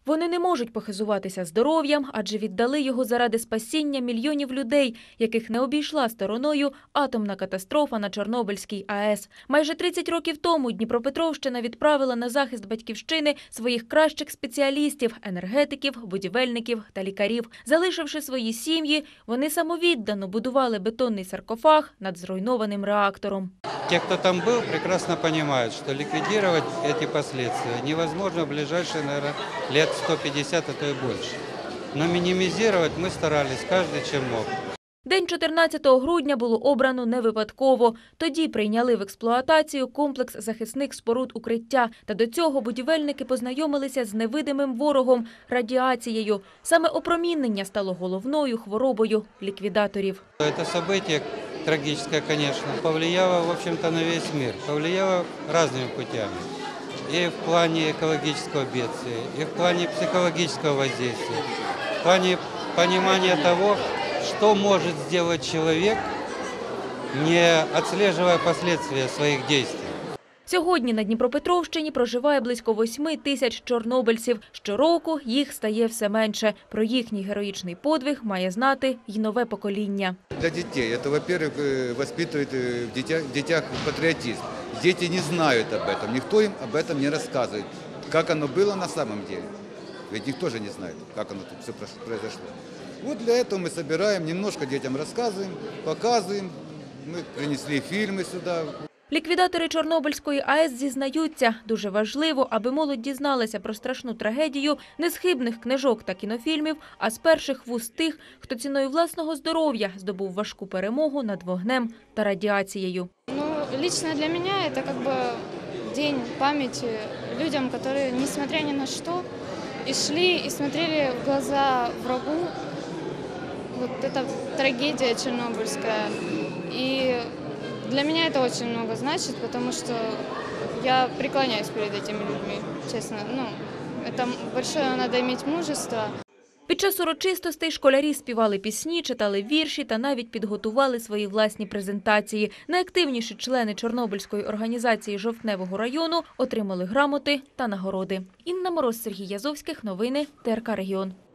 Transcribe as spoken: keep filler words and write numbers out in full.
Вони не можуть похизуватися здоров'ям, адже віддали його заради спасіння мільйонів людей, яких не обійшла стороною атомна катастрофа на Чорнобильській АЕС. Майже тридцять років тому Дніпропетровщина відправила на захист батьківщини своїх кращих спеціалістів – енергетиків, будівельників та лікарів. Залишивши свої сім'ї, вони самовіддано будували бетонний саркофаг над зруйнованим реактором. Те, кто там был, прекрасно понимают, что ликвидировать эти последствия невозможно в ближайшие, наверное, лет сто пятьдесят, а то и больше. Но минимизировать мы старались каждый чем мог. День чотирнадцятого грудня було обрано не випадково. Тоді прийняли в експлуатацію комплекс захисних споруд укриття. Та до цього будівельники познайомилися з невидимим ворогом – радіацією. Саме опромінення стало головною хворобою ліквідаторів. Это событие трагическое, конечно, повлияло, в общем-то, на весь мир. Повлияло разными путями. И в плане экологического бедствия, и в плане психологического воздействия, в плане понимания того, что может сделать человек, не отслеживая последствия своих действий. Сьогодні на Дніпропетровщині проживає близько восьми тисяч чорнобильців. Щороку їх стає все менше. Про їхній героїчний подвиг має знати й нове покоління. Для дітей це, во-первых, воспитує в дітях, в дітях патріотизм. Діти не знають об этом, ніхто їм об этом не розказує. Як воно було на самом деле. Ведь ніхто же не знає, як воно тут все произошло. Вот для этого мы собираем, немножко детям рассказываем, показываем. Мы принесли фильмы сюда. Ліквідатори Чорнобильської АЕС зізнаються, дуже важливо, аби молодь дізналася про страшну трагедію не з хибних книжок та кінофільмів, а з перших вуст тих, хто ціною власного здоров'я здобув важку перемогу над вогнем та радіацією. Ну, лично для меня это как бы день памяти людям, которые, несмотря ни на что, и шли, и смотрели в глаза врагу. Вот это трагедия чернобыльская. И для меня это очень много значит, потому что я преклоняюсь перед этими людьми, честно. Ну, это большое надо иметь мужество. Під час урочистостей школярі співали пісні, читали вірші та навіть підготували свої власні презентації. Найактивніші члени Чорнобильської організації Жовтневого району отримали грамоти та нагороди. Інна Мороз, Сергій Язовських. Новини Т Р К Регіон.